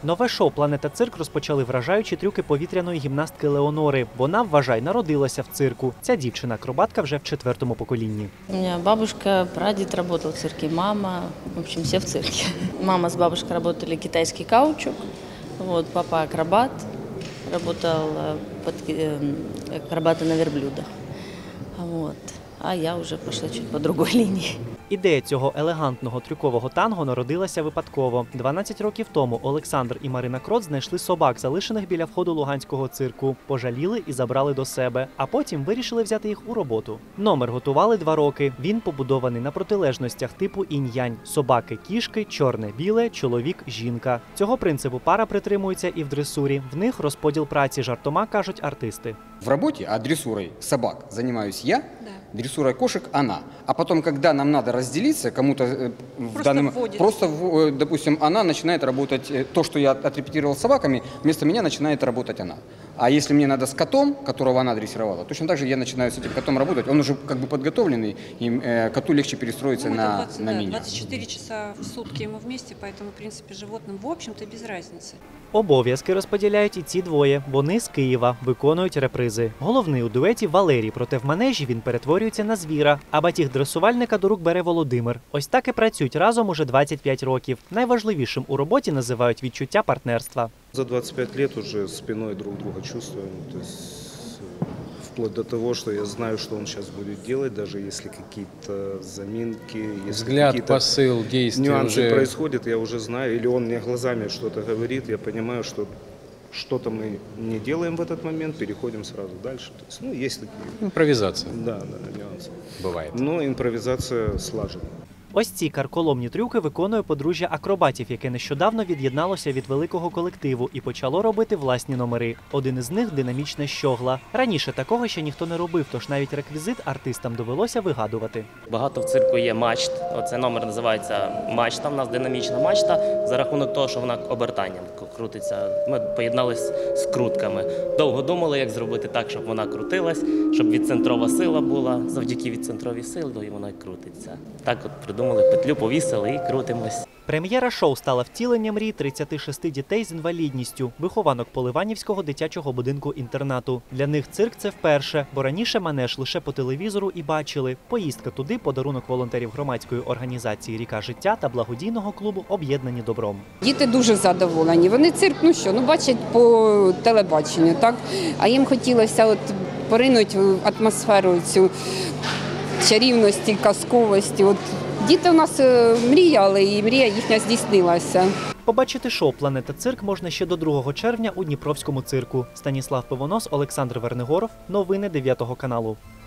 Нове шоу «Планета Цирк» розпочали вражаючі трюки повітряної гімнастки Леонори. Вона, вважай, народилася в цирку. Ця дівчина-акробатка вже в 4-му поколінні. У меня бабушка, прадед работал в цирке, мама, в общем, все в цирке. Мама с бабушкой работали китайский каучук, вот, папа акробат, работал акробаты на верблюдах, вот. А я вже пішла чуть по другій лінії. Ідея цього елегантного трюкового танго народилася випадково. 12 років тому Олександр і Марина Крот знайшли собак, залишених біля входу луганського цирку, пожаліли і забрали до себе, а потім вирішили взяти їх у роботу. Номер готували 2 роки. Він побудований на протилежностях типу інь-янь. Собаки-кішки, чорне-біле, чоловік-жінка. Цього принципу пара притримується і в дресурі. В них розподіл праці жартома, кажуть артисти. В работе, а дрессурой собак занимаюсь я, дрессурой кошек она. А потом, когда нам надо разделиться, кому-то в данном... допустим, она начинает работать, то, что я отрепетировал с собаками, вместо меня начинает работать она. А если мне надо с котом, которого она дрессировала, точно так же я начинаю с этим котом работать. Он уже как бы подготовленный, и коту легче перестроиться на меня. 24 часа в сутки мы вместе, поэтому, в принципе, животным, в общем-то, без разницы. Обов'язки розподіляють і ці двоє. Вони з Києва, виконують репризи. Головний у дуеті Валерій, проте в манежі він перетворюється на звіра, а батіг дресувальника до рук бере Володимир. Ось так і працюють разом уже 25 років. Найважливішим у роботі називають відчуття партнерства. За 25 лет уже спиной друг друга чувствуем, то есть вплоть до того, что я знаю, что он сейчас будет делать, даже если какие-то заминки, взгляд, посыл, действия нюансы уже происходят, я уже знаю, или он мне глазами что-то говорит, я понимаю, что что-то мы не делаем в этот момент, переходим сразу дальше. То есть, есть такие... Импровизация. Да, нюансы. Бывает. Но импровизация слажена. Ось ці карколомні трюки виконує подружжя акробатів, яке нещодавно від'єдналося від великого колективу і почало робити власні номери. Один із них – динамічна щогла. Раніше такого ще ніхто не робив, тож навіть реквізит артистам довелося вигадувати. Багато в цирку є мачт. Оце номер називається мачта. У нас динамічна мачта за рахунок того, що вона обертанням крутиться. Ми поєдналися з крутками. Довго думали, як зробити так, щоб вона крутилась, щоб відцентрова сила була. Завдяки відцентровій силі вона й крутиться. Так от придумали, петлю повісили і крутимось. Прем'єра шоу стала втіленням мрій 36 дітей з інвалідністю, вихованок Поливанівського дитячого будинку-інтернату. Для них цирк – це вперше, бо раніше манеж лише по телевізору і бачили. Поїздка туди – подарунок волонтерів громадської організації «Ріка життя» та благодійного клубу «Об'єднані добром». Діти дуже задоволені. Вони цирк, бачать по телебаченню, так? А їм хотілося поринути в атмосферу цю чарівності, казковості. Діти у нас мріяли, і мрія їхня здійснилася. Побачити шоу «Планета Цирк» можна ще до 2 червня у Дніпровському цирку. Станіслав Пивонос, Олександр Вернигоров. Новини 9 каналу.